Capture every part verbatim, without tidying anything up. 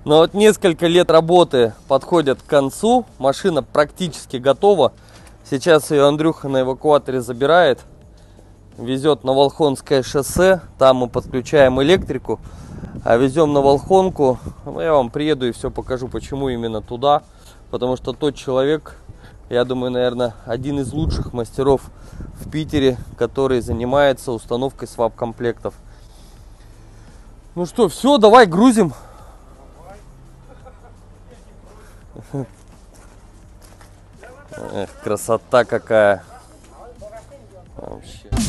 Но вот несколько лет работы подходят к концу. Машина практически готова. Сейчас ее Андрюха на эвакуаторе забирает. Везет на Волхонское шоссе. Там мы подключаем электрику. А везем на Волхонку. Я вам приеду и все покажу, почему именно туда. Потому что тот человек, я думаю, наверное, один из лучших мастеров в Питере, который занимается установкой свап-комплектов. Ну что, все, давай грузим. Эх, красота какая. Вообще.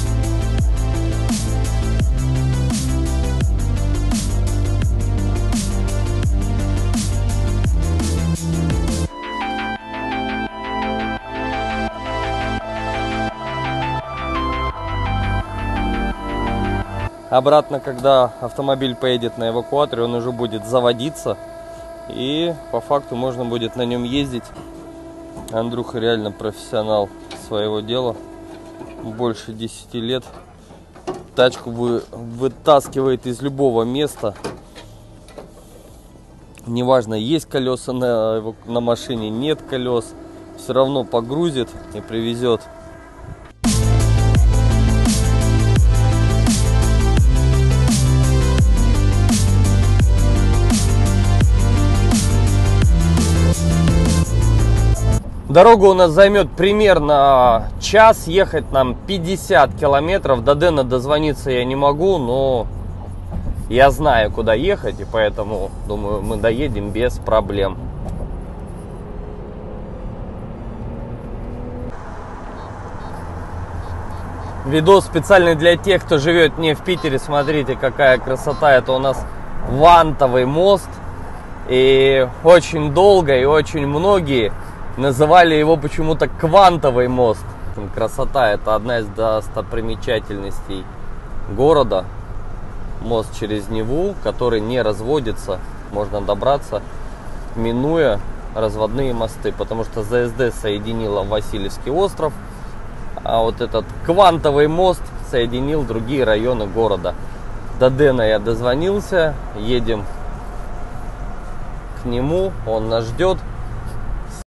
Обратно, когда автомобиль поедет на эвакуаторе, он уже будет заводиться. И по факту можно будет на нем ездить. Андрюха реально профессионал своего дела. Больше десяти лет. Тачку вы, вытаскивает из любого места. Неважно, есть колеса на, на машине, нет колес. Все равно погрузит и привезет. Дорога у нас займет примерно час, ехать нам пятьдесят километров. До Дэна дозвониться я не могу, но я знаю, куда ехать, и поэтому, думаю, мы доедем без проблем. Видос специальный для тех, кто живет не в Питере. Смотрите, какая красота. Это у нас вантовый мост. И очень долго и очень многие называли его почему-то квантовый мост. Красота, это одна из достопримечательностей города. Мост через Неву, который не разводится. Можно добраться, минуя разводные мосты. Потому что ЗСД соединила Васильевский остров. А вот этот квантовый мост соединил другие районы города. До Дэна я дозвонился. Едем к нему. Он нас ждет.